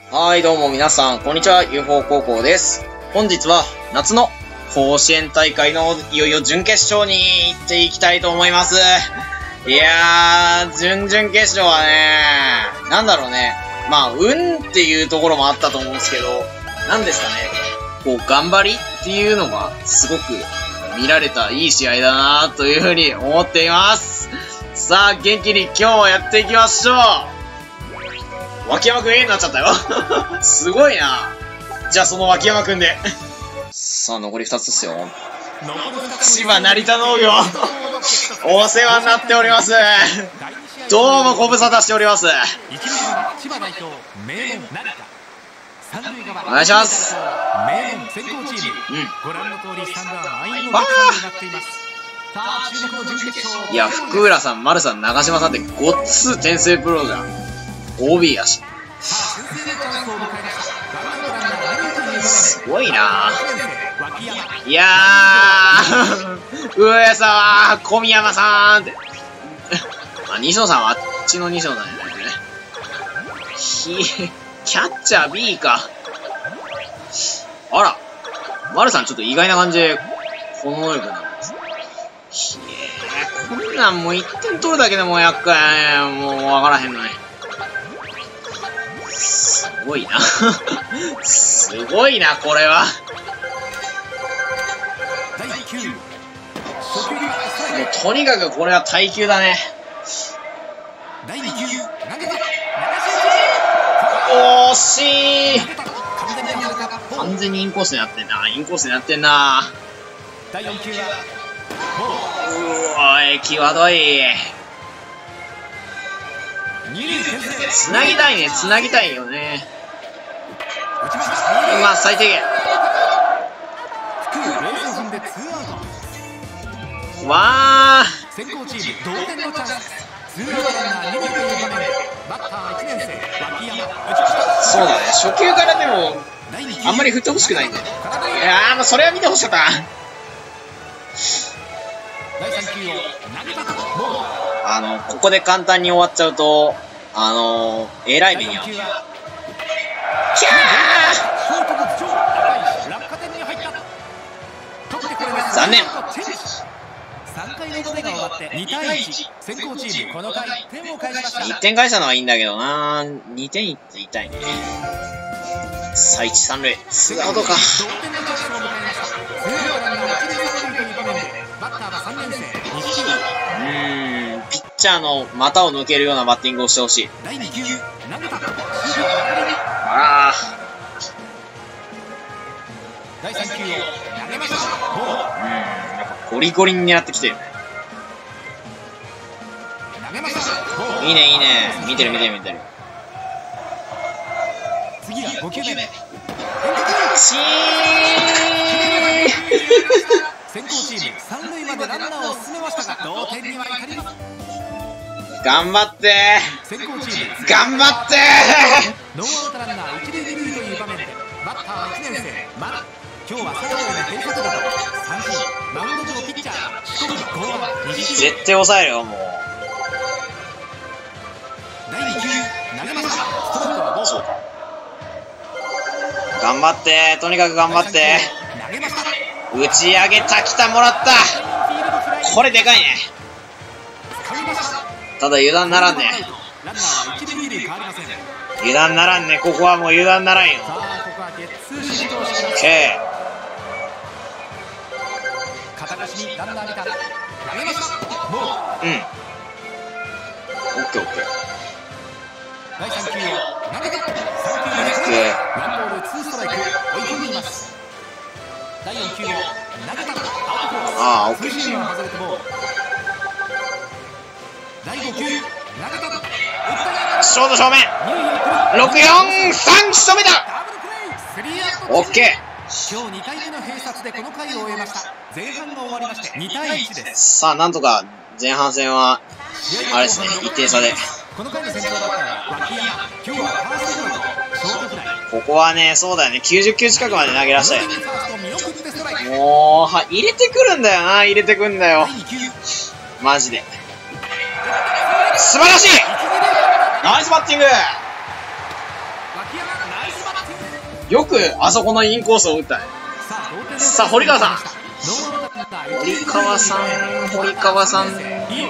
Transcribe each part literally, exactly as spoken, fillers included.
はい、どうも皆さん、こんにちは、ユーフォー 高校です。本日は、夏の甲子園大会のいよいよ準決勝に行っていきたいと思います。いやー、準々決勝はね、なんだろうね。まあ、運っていうところもあったと思うんですけど、なんですかね。こう、頑張りっていうのが、すごく見られたいい試合だなというふうに思っています。さあ、元気に今日もやっていきましょう。脇山くん A になっちゃったよ。すごいな。じゃあその脇山くんで。さあ残りふたつっすよ。千葉成田農業。お世話になっております。どうもご無沙汰しております。お願いします。うん。いや、福浦さん、丸さん、長島さんってごっつ転生プロじゃん。オービー やし。すごいな。いやー、上沢、小宮山さんって。あ、西野さんはあっちの西野さんじゃないね。ひ、キャッチャー B か。あら、丸さんちょっと意外な感じで、この能力なんです。ひえー、こんなんもういってん取るだけでも厄介やね。もうわからへんのね。すごいな。すごいな、これは。もうとにかくこれは耐久だね。惜しい。完全にインコースになってんな。インコースになってんな。うわー、際どい。つなぎたいね、つなぎたいよね。まあ最低限。わー、そうだね、初球からでもあんまり振ってほしくないんだよね。いやー、もうそれは見てほしかった。あの、ここで簡単に終わっちゃうと、あのー、えらい目に遭う。キャー！残念。いってん返したのはいいんだけどな。にてんいって痛いね。さあ、いち、さん塁。ツーアウトか。うーん、ピッチャーの股を抜けるようなバッティングをしてほしい。あらー。うん、やっぱゴリゴリに狙ってきてるね。いいね、いいね。見てる、見てる、見てる。チー先行チーム三塁までランナーを進めましたが同点には至りません。頑張ってー、頑張ってー。ノーアウトランナー一塁二塁という場面でバッターはいちねん生まだ今日はサードへの変則だと三振。マウンド上ピッチャー四国の剛腕絶対抑えるよ。もうだいに球投げました。ストレートはボール。頑張って、とにかく頑張って。打ち上げた、来た、もらった。これでかいね。ただ油断ならんね。油断ならんね。ここはもう油断ならんよ。オッケー。うん。オッケーオッケー。オッケー。ああ、オッケー。ショート正面。ろくよんさん、仕留めた。オッケー。今日にかいめの併殺でこの回を終えました。前半が終わりましてにたいいちです。さあ、なんとか前半戦はあれですね、いってん差で。ここはね、そうだよね、きゅうじゅっ球近くまで投げ出したよね。もうは入れてくるんだよな、入れてくんだよマジで。素晴らしいナイスバッティング。 よくあそこのインコースを打ったね。さあ、堀川さん。堀川さん、堀川さん。ど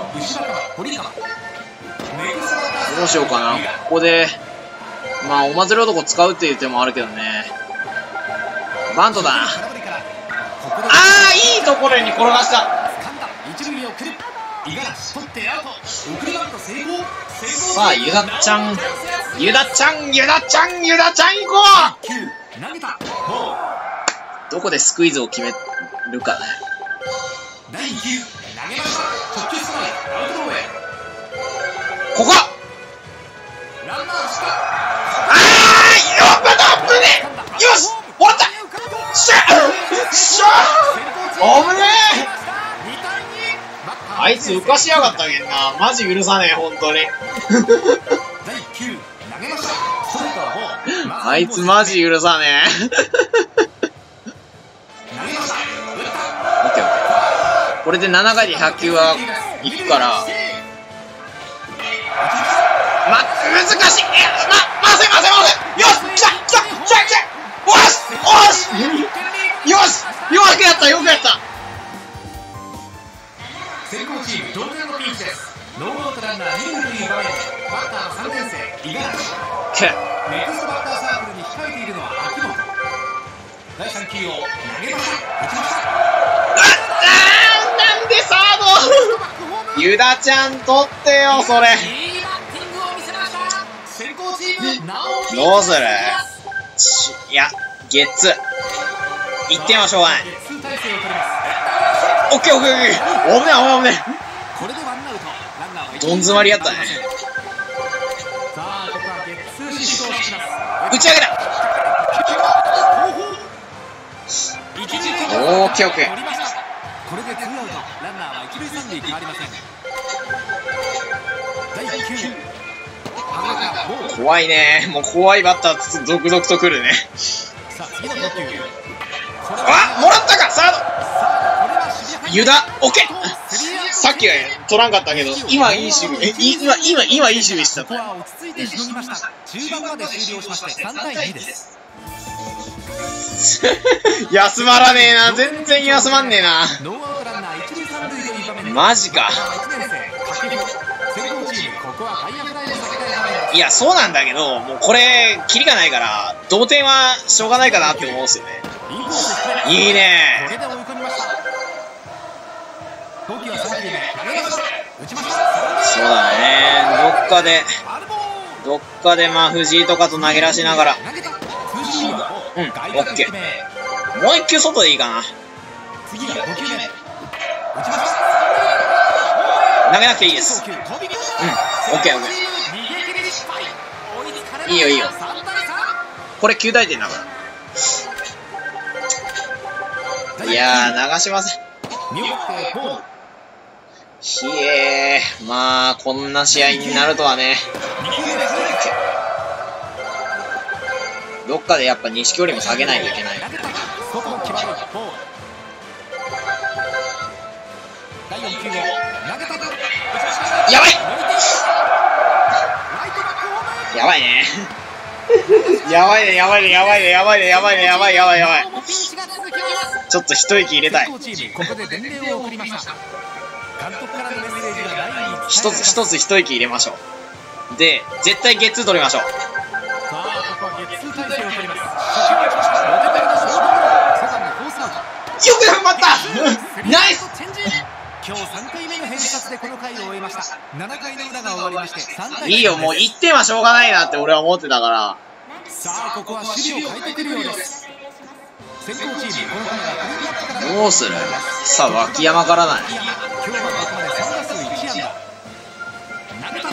うしようかな。ここで、まあ、お祭り男使うっていう手もあるけどね。バントだ。ああ、いいところに転がした。さあ、ゆだっちゃん、ゆだっちゃん、ゆだっちゃん、ゆだっちゃん行こう。どこでスクイズを決めるかね。ここ。ああ、よっぱたぶね。よし、終わった。しゃ、しゃ、おぶねえ。あいつ浮かしやがったけんな。マジ許さねえ、ほんとに。あいつマジ許さねえ。オッケーオッケー。これでななかいでひゃく球はいくから。ま、難しい。え、ま、ませませませ。よし、来た来た来た来た。おしおしよし、よくやったよくやった。 先行チーム同点のピンチです。ノーアウトランナーに塁という場面でバッターさんねん生五十嵐。ネクストバッターサークルに控えているのは秋元。だいさん球を投げました。打ちました。 ああ、なんでサード。ゆだちゃん取ってよそれ。 先行チームどうする。いや、ゲッツいってんはしょうがない。オッケーオッケーオッケー。おぶねおぶね。 これでワンアウト。ランナーはどん詰まりやったね。 さあ、ここはゲッツーシフトをします。 打ち上げた。オッケーオッケー。 これでツーアウト。ランナーは一塁三塁変わりません。だいきゅう球。 怖いね。もう怖いバッター続々と来るね。 さあ、次の投球。 あ、もらったかサード。ユダ、オッケー。さっきは取らんかったけど、今いい守備、え、今、今、今いい守備してた。 ここは落ち着いてしのぎました。中盤まで終了しましてさんたいにです。 休まらねえな、全然休まんねえな。 ノーアウトランナー一塁三塁という場面でマジか。いや、そうなんだけど、もうこれ、キリがないから、同点はしょうがないかなって思うんですよね。いいね。 これで追い込みました。投球はさん球目。打ちました。 そうだね。どっかで、どっかでまあ藤井とかと投げ出しながら。うん、オッケー。もう一球外でいいかな。 次がご球目。打ちました。 投げなくていいです。うん、オッケーオッケー。いいよいいよ。これきゅうたいてんだから。いやー、長嶋さん。ひえー、まあ、こんな試合になるとはね。どっかでやっぱ錦織も下げないといけない。やばいやばいねやばいねやばいねやばいねやばいねやばいねやばいやばいやばい。ちょっと一息入れたい。一つ一つ一息入れましょう。で、絶対ゲッツー取りましょう。よく頑張ったナイス。 今日さんかいめの変革でこの回を終えました。ななかいの裏が終わりましてさんたい。 いいよ、もういってんはしょうがないなって俺は思ってたから。 さあ、ここは守備を変えてくるようです。先行チーム、この回はクリーンアップからどうする。さあ、脇山からない。 今日はここまでさん打数いち安打。投げた。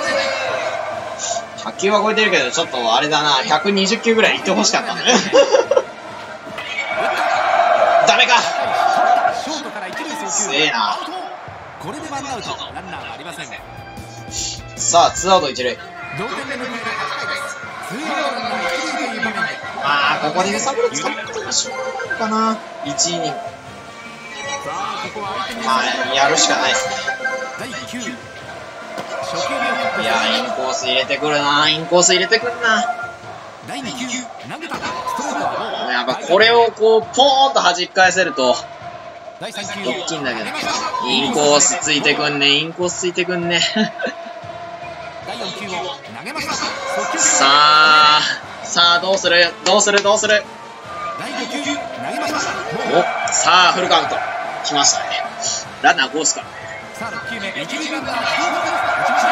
ひゃく球は超えてるけど、ちょっとあれだな、ひゃくにじゅっ球ぐらいいってほしかったねダメか。すげえな。 これでワンアウト。ランナーはありません。 さあ、ツーアウト一塁。 同点で迎えるはちかいです。ツーアウトランナー一塁という場面で。 まあ、ここで揺さぶり使ってもしょうがないかな。いちイニング。まあ、やるしかないですね。 だいきゅう。初球目をいや、インコース入れてくるな。インコース入れてくるな。 だいにきゅう投げた。ストレートはやっぱこれをこうポーンと弾き返せるとだいさん球大きいんだけど、インコースついてくんね、インコースついてくんね。 だいよん球を投げました。 さあさあどうするどうするどうする。 だいご球投げました。 お、さあフルカウント来ましたね。ランナーゴースからね。 さあろっ球目、一塁ランナー打ちました。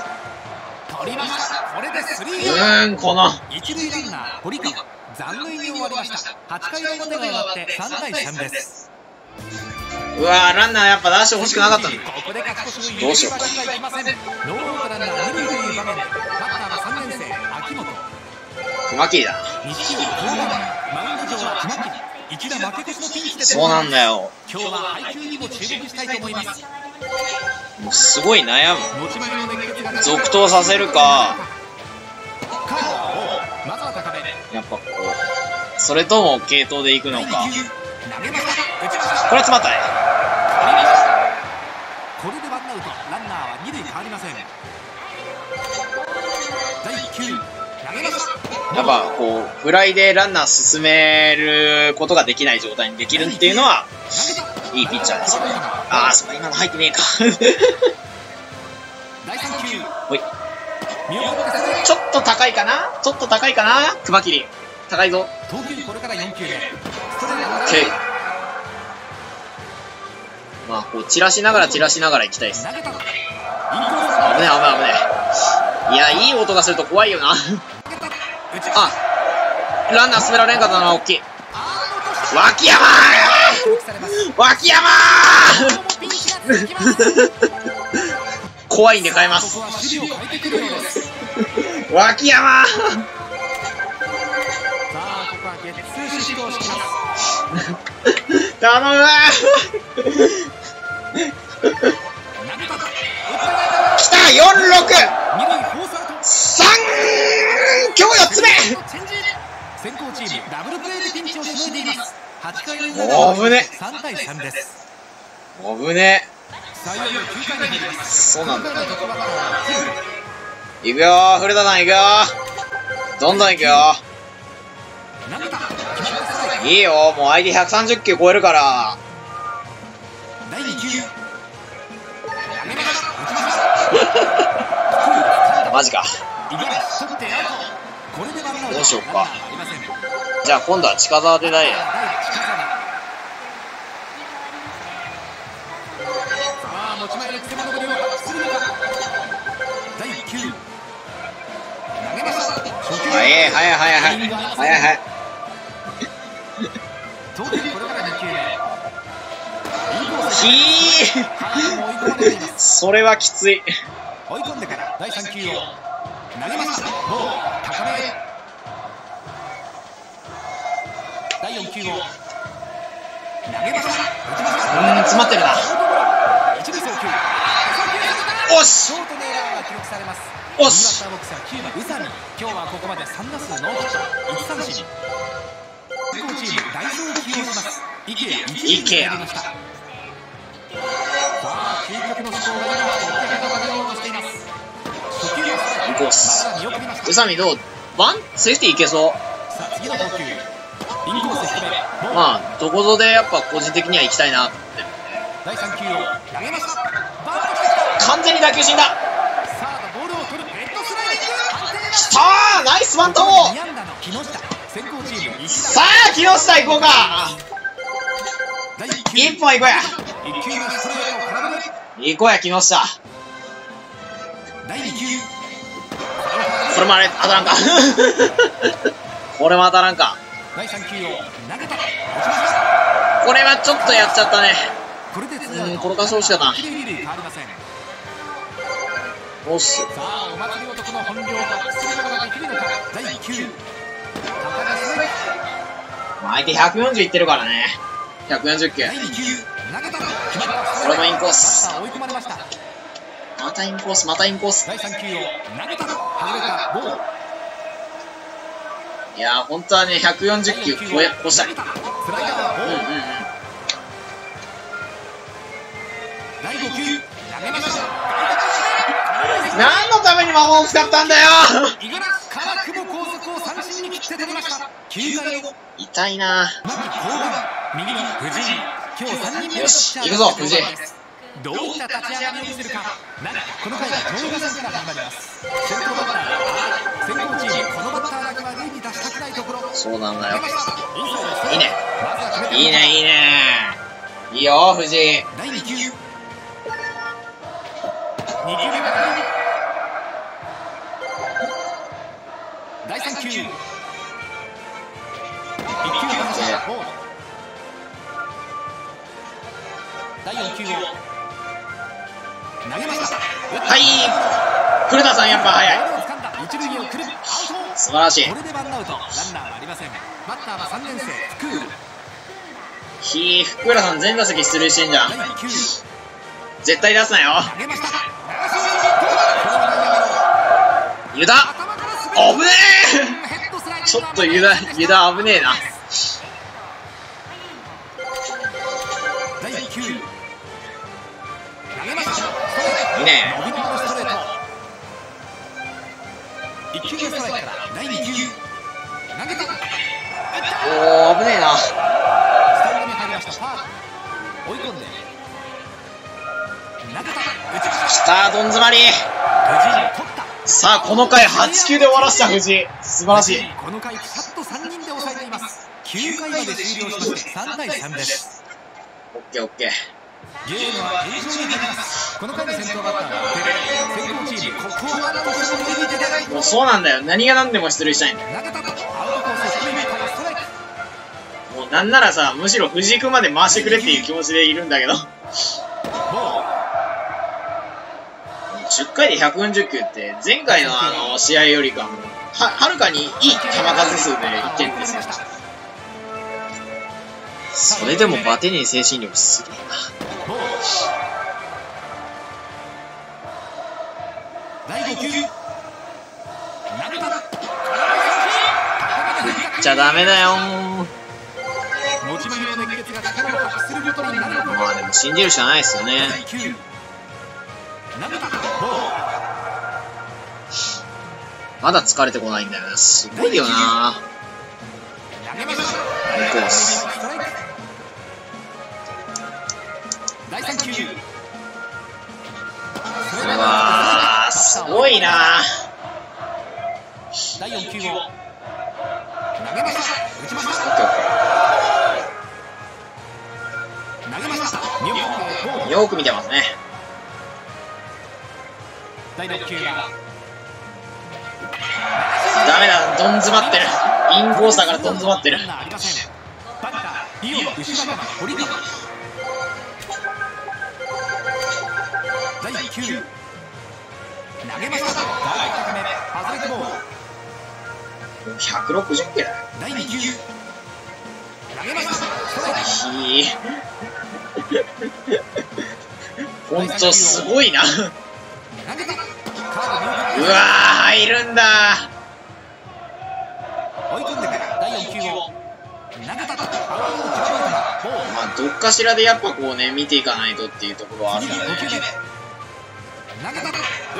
取りました。これでスリーうーん、この一塁ランナー堀川残塁に終わりました。はち回の表が終わってさんたいさんです。 うわー、ランナーやっぱ出してほしくなかったんだ。 ここで勝ち越しのどうしようか。 ノーアウトランナー二塁という場面でバッターはさんねん生秋元。 熊切だ。 西木降板。マウンド上は熊切。一打負け越しのピンチでそうなんだよ。 今日は配球にも注目したいと思います。 もうすごい悩む。 持ち前の熱血が続投させるか、 まずは高め。 やっぱこうそれとも継投でいくのか。 投げました。打ちました。 これは詰まったね。 これでワンアウト、ランナーは二塁変わりません。だいきゅう投げました。 やっぱこうフライでランナー進めることができない状態にできるっていうのはいいピッチャーですよね。ああ、そこ今の入ってねえか。 だいさん球ほい。ちょっと高いかなちょっと高いかな熊切高いぞ。 投球これからよん球目。 オッケー。まあこう散らしながら散らしながら行きたいです。危ねえ危ねえ危ねえ。いや、いい音がすると怖いよな。あ、ランナー進められんかったな。大きい脇山脇山怖いんで変えます。脇山頼むきた。よんろくさん、今日よっつめ。 先行チームダブルプレーでピンチをしのいでいます。はち回の裏危ねさんたいさんです。 危ねさあいよいよきゅう回に入ります。 そうなんだ。いくよー、古田さんいくよー。どんどんいくよー。いいよ、もう相手ひゃくさんじゅっ球超えるから。 だいに球マジか。どうしようか。じゃあ今度は近沢でないや。 さあ持ち前のくせ者ぶりを発揮するのか。だいきゅう投げました。 早い早い早い早い早い早い。 投球これからに球目。 ひーそれはきつい。 追い込んでからだいさん球を投げました。もう高め。だいよん球を投げました。打ちました。 うーん、詰まってるな。 一塁送球。 おしショートのエラーが記録されます。 おし右バッターボックスはきゅうばん宇佐美。今日はここまでさん打数ノーヒットいち三振。先行チーム代走を起用します。池谷一塁に入りました。さあ究極のスコアが今追っかけとかけようとしています。初球はインコース。 まずは見送りました。 宇佐美どうワンセーフティーいけそう。 さあ次の投球インコース低め。 まあどこぞでやっぱ個人的には行きたいなと思ってる。 だいさん球を投げました。バットしてきた。 完全に打球死んだ。 サードボールを取るヘッドスライディング。判定だ。 きたー、ナイスバント。 に安打の木下。先行チーム一さあ木下行こうか。一本行こうや。 いっ球目ストレートを空振り。 行こうや木下。 だいに球これもあれ当たらんか。これも当たらんか。 だいさん球を投げた。 これはちょっとやっちゃったね。 これでうん、転がしてほしかったな。おっす。 さあお祭り男の本領を発揮することができるのか。だいに球相手ひゃくよんじゅういってるからね。ひゃくよんじゅう球。 だいに球投げた。 これもインコース。 追い込まれました。 またインコースまたインコース。 だいさん球を投げた。外れた。ボール。 いやー本当はねひゃくよんじゅう球超え越したい。うんうんうん。 だいご球投げました。 何ののために魔法を使ったんだよ。 五十嵐から久保後続を三振に切って取りました。きゅうかいの痛いな。 牧後半、右の藤井、今日さんにんめのよし行くぞ藤井。 どういった立ち上がりを見せるか。この回は上位打線から始まります。先頭バッター、先行チームこのバッターだけは塁に出したくないところ。 そうなんだよ。 いいねいいねいいねいいよ藤井。 だいに球、に球目からだいさん球、いっ球離したボール。だいよん球を投げました。 はい、古田さんやっぱ早い。 一塁へ送る、アウト。 素晴らしい。 これでワンアウト、ランナーはありません。バッターはさんねん生福浦。 ひー、福浦さん全打席出塁してんじゃん。絶対出すなよ。湯田危ねえ。ちょっと湯田湯田危ねえな。いいね。おー危ねえな。きたどん詰まり。さあこの回はち球で終わらせた藤井、素晴らしい。 この回さっとさんにんで抑えています。きゅうかいまで終了しましてさんたいさんです。 オッケーオッケー。 ゲームは延長に入ります。この回の先頭バッターは先行チームここをなんとしても逃げてない。 もうそうなんだよ、何が何でも出塁したいんだよ。 投げたとアウトコース低めからストライク。 もうなんならさ、むしろ藤井君まで回してくれっていう気持ちでいるんだけどじゅっかいでひゃくよんじゅっ球って前回のあの試合よりかもははるかにいい球数数でいってるんですよ。それでもバテねえ精神力すげえな。 だいご球、 振っちゃダメだよ。 持ち前の熱血が力を発揮することになるのか。 まあでも信じるしかないですよね。まだ疲れてこないんだよな。すごいよな。インコース。うわーすごいな。 だいよん球を投げました。打ちました。投げました。 よく見てますね。 だいろっ球がダメだ、どん詰まってる。インコースだからどん詰まってる。 バッターリオの後ろ側堀川。だいいっ球投げました。高い高め外れてボール。 ひゃくろくじゅっキロだよ。 だいに球投げました。 ひーほんとすごいな。うわー入るんだ。 追い込んでからだいよん球を投げたと。 まあどっかしらでやっぱこうね見ていかないとっていうところはあるんだね。 投げたと打った。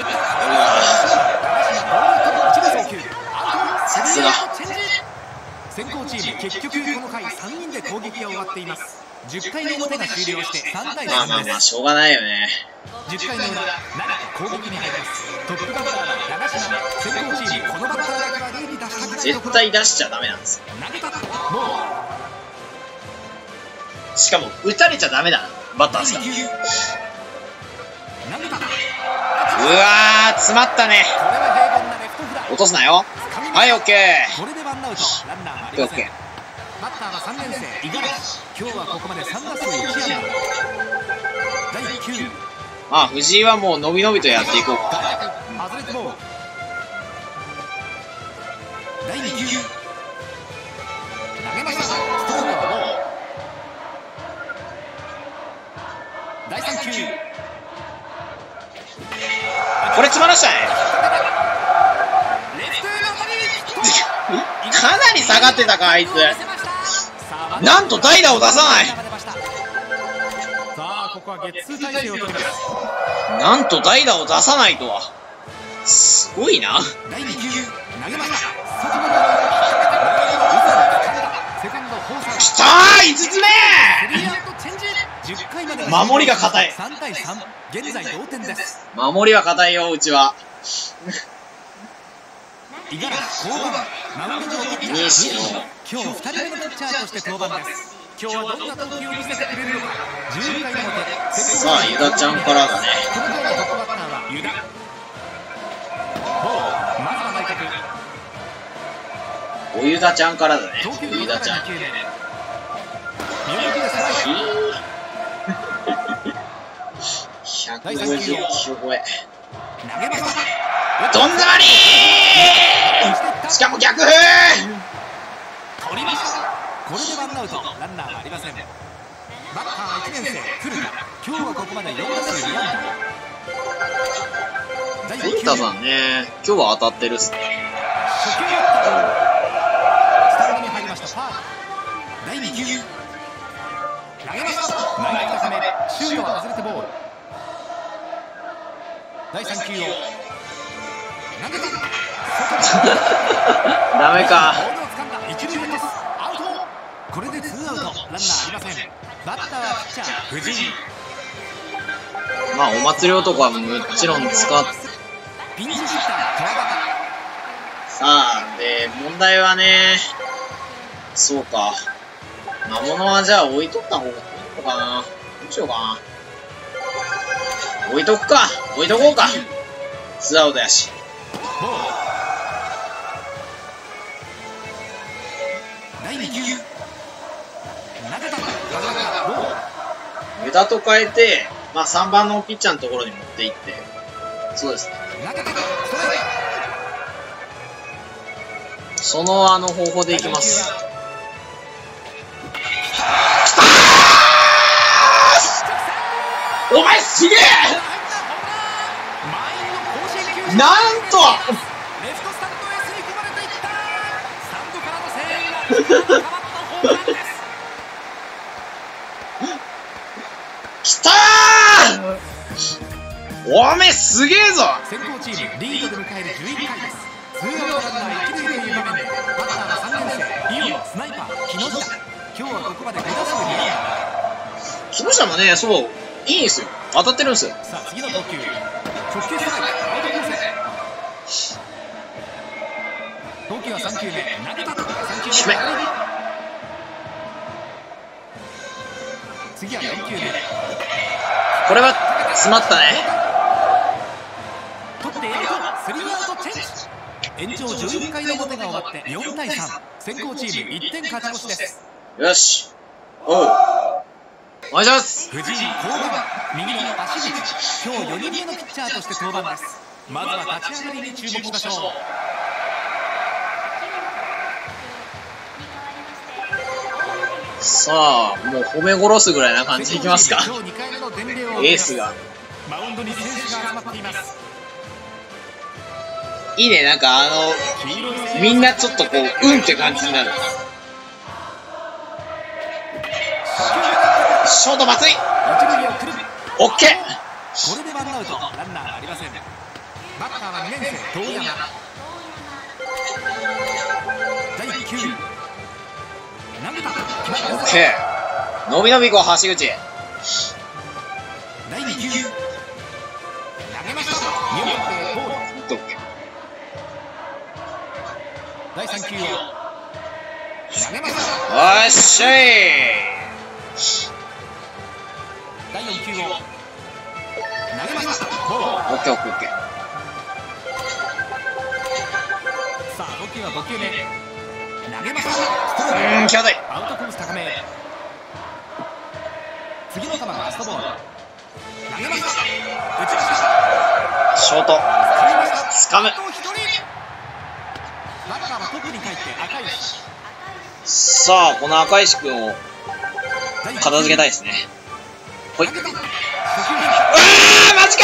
さすが。 先行チーム結局この回さんにんで攻撃が終わっています。じゅっかいの表が終了してさんたいさんです。 まあまあまあしょうがないよね。 じゅっかいの裏、奈良攻撃に入ります。トップバッターは長島。先行チームこのバッターだけは塁に出したくないところ。 絶対出しちゃダメなんです。 投げたともうしかも打たれちゃダメだなバッターですから。 投げた。 うわー詰まったね。落とすなよ。はいオッケー。 これでワンアウト、ランナーはありません。バッターはさんねん生五十嵐。今日はここまでさん打数いち安打。だいいっ球。 まあ藤井はもうのびのびとやっていこうか。 外れてボール。だいに球投げました。ストライクはボール。だいさん球これ詰まらしたね。かなり下がってたかあいつ。なんと代打を出さない。 さあここはゲッツー体勢を取ります。 なんと代打を出さないとは。 すごいな。 だいに球投げました。外のボールセカンドホーサーきたーいつつめスリーアウトチェンジ。じゅっかいまで守りが硬い。 さんたいさん、現在同点です。 守りは硬いようちは。 五十嵐降板。マウンド上ピッチャー西野、 今日ふたりめのピッチャーとして登板です。今日はどんな投球を見せてくれるのか。じゅうかいの表、 さあユダちゃんからだね。 この回のトップバッターはユダ。ボール、まずは内角。 おユダちゃんからだね。 投球ユダちゃん。 に球目。見送りでストライク。 ひゃくごじゅっキロ超え。 投げました。 どん詰まりー。しかも逆風。 取りました。これでワンアウト、ランナーはありません。バッターはいちねん生古田。今日はここまでよん打数に安打。 古田さんね、今日は当たってるっすね。 初球スタンドに入りました。ファール。だいに球投げました。内角高め、シュートは外れてボール。だいさん球を投げた。 ダメか。 ボールを掴んだ。一塁ヘッドスアウト。これでツーアウト、ランナーありません。バッターはピッチャー藤井。 まあお祭り男はもちろん使っピンチヒッター川端。 さあで問題はね、そうか魔物はじゃあ置いとった方がいいのかな。どうしようかな。置いとくか置いとこうか。ツーアウトやし。 だいに球投げた。 ユダと変えて、まあさんばんのピッチャーのところに持っていって、そうですね。 投げた。 そのあの方法でいきます。お前すげえ。なんとレフトスタンドへ吸い込まれていった。スタンドからの声援が川端のホームランです。 きたー。おめえすげえぞ。 先行チームリードで迎えるじゅういっかいです。ツーアウトランナー一塁という場面でバッターはさんねん生イオンスナイパー木下。今日はここまでご打数に安打。 木下もね、そういいんですよ。当たってるんですよ。 さあ次の投球、直球ストライク、アウトコース。投球はさん球目投げた。さん球目次はよん球目。 これは詰まったね。 取っているとスリーアウトチェンジ。延長じゅういっかいの表が終わってよんたいさん。先行チームいってん勝ち越しです。 よし。おう。お願いします。 藤井降板。右の足口。今日よにんめのピッチャーとして登板です。まずは立ち上がりに注目しましょう。 さあ、もう褒め殺すぐらいな感じでいきますか。エースが。 マウンドに選手が集まっています。 いいね、なんかあの、みんなちょっとこう、うんって感じになる。ショート松井。オッケー。 これでワンアウト、ランナーありません。バッターはにねん生遠山。だいいっ球投げた。 オッケー。伸び伸びこう、橋口。 だいに球投げました。にほんでボール。だいさん球を投げました。 おっしゃい。 だいよん球を投げました。ボール。 オッケーオッケーオッケー。 さあ投球はご球目投げました。 うーん、際どい。 アウトコース高め。次の球がラストボール。投げました。打ちました。 ショートつかむ。 バッターは特に帰って赤石。 さあこの赤石くんを片付けたいですね。ほい。うわーマジか。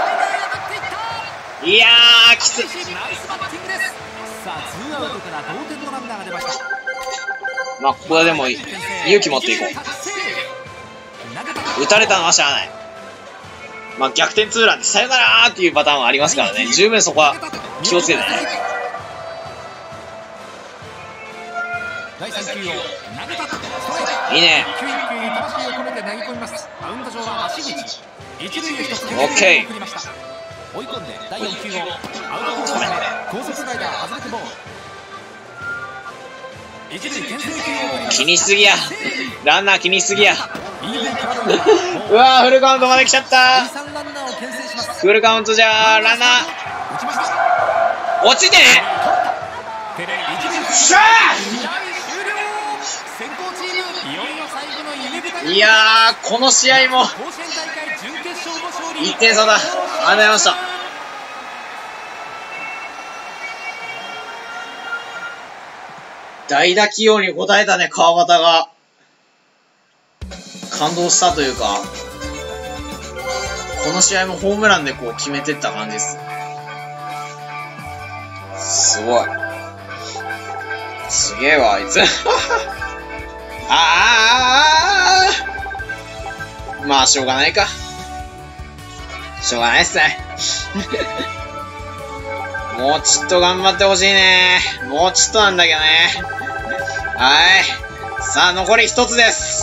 いやーきつい。 ナイスバッティングです。さあツーアウトから同点のランナーが出ました。 まあここはでも勇気持っていこう。打たれたのはしゃあない。 まあ、逆転ツーランでさよならーっていうパターンはありますからね。十分そこは気をつけてね。いいね。オッケー。追い込んでだいよん球をアウトコースで高速スライダー外れてボール。一塁牽制球を気にしすぎや。ランナー気にしすぎや。うわー、フルカウントまで来ちゃった。フルカウントじゃー、ランナー落ちてね。しゃー。いやー、この試合もいってん差だ。ありがとうございました。代打起用に応えたね、川端が。感動したというか、この試合もホームランでこう決めてった感じです。すごい。すげえわ、あいつ。あああ、まあ、しょうがないか。しょうがないっすね。もうちょっと頑張ってほしいね。もうちょっとなんだけどね。はい。さあ、残り一つです。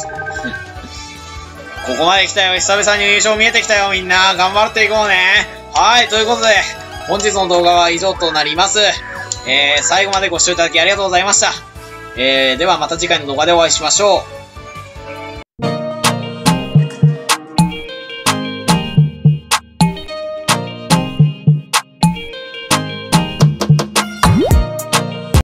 ここまで来たよ。久々に優勝見えてきたよ、みんな。頑張っていこうね。はい。ということで、本日の動画は以上となります。えー、最後までご視聴いただきありがとうございました。えー、ではまた次回の動画でお会いしましょう。